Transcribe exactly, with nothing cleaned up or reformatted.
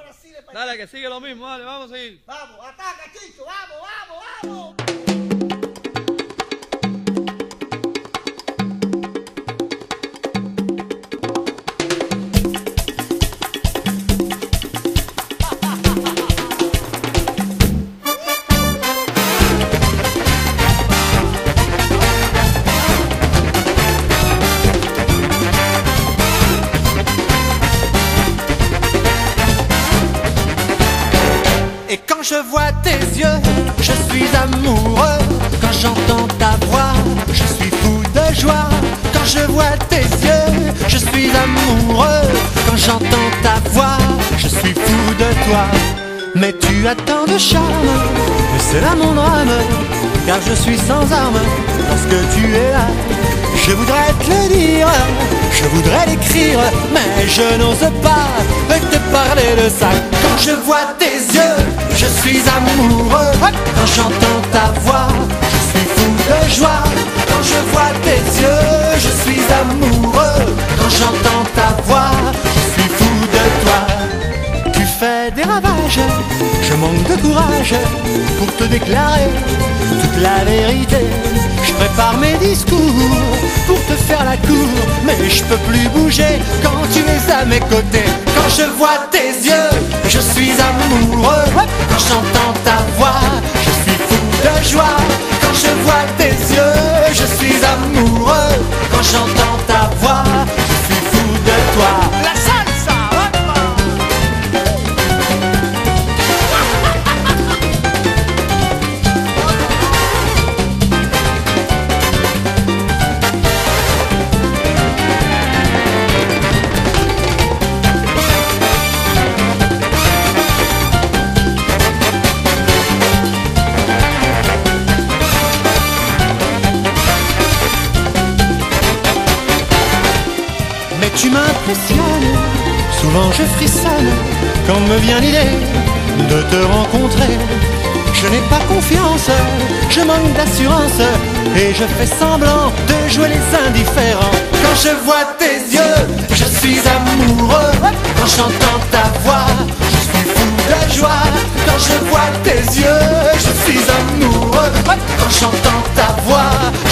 ahora sí le Dale, que sigue lo mismo, dale, vamos a seguir. Vamos, ataca, Chicho, vamos, vamos, vamos. Et quand je vois tes yeux, je suis amoureux. Quand j'entends ta voix, je suis fou de joie. Quand je vois tes yeux, je suis amoureux. Quand j'entends ta voix, je suis fou de toi. Mais tu as tant de charme, et c'est là mon drame, car je suis sans armes lorsque tu es là. Je voudrais te le dire, je voudrais l'écrire, mais je n'ose pas te parler de ça. Quand je vois tes yeux, je suis amoureux. Quand j'entends ta voix, je suis fou de joie. Quand je vois tes yeux, je suis amoureux. Quand j'entends ta voix, je suis fou de toi. Tu fais des ravages, je manque de courage pour te déclarer toute la vérité. Je prépare mes discours pour te faire la cour, mais je peux plus bouger quand tu es à mes côtés. Quand je vois tes yeux, je suis amoureux. Quand j'entends ta voix, je suis fou de joie. Quand je vois tes yeux, je suis amoureux. Quand j'entends ta voix, je suis fou de toi. La salsa, mais tu m'impressionnes, souvent je frissonne quand me vient l'idée de te rencontrer. Je n'ai pas confiance, je manque d'assurance et je fais semblant de jouer les indifférents. Quand je vois tes yeux, je suis amoureux. Quand j'entends ta voix, je suis fou de joie. Quand je vois tes yeux, je suis amoureux. Quand j'entends ta voix,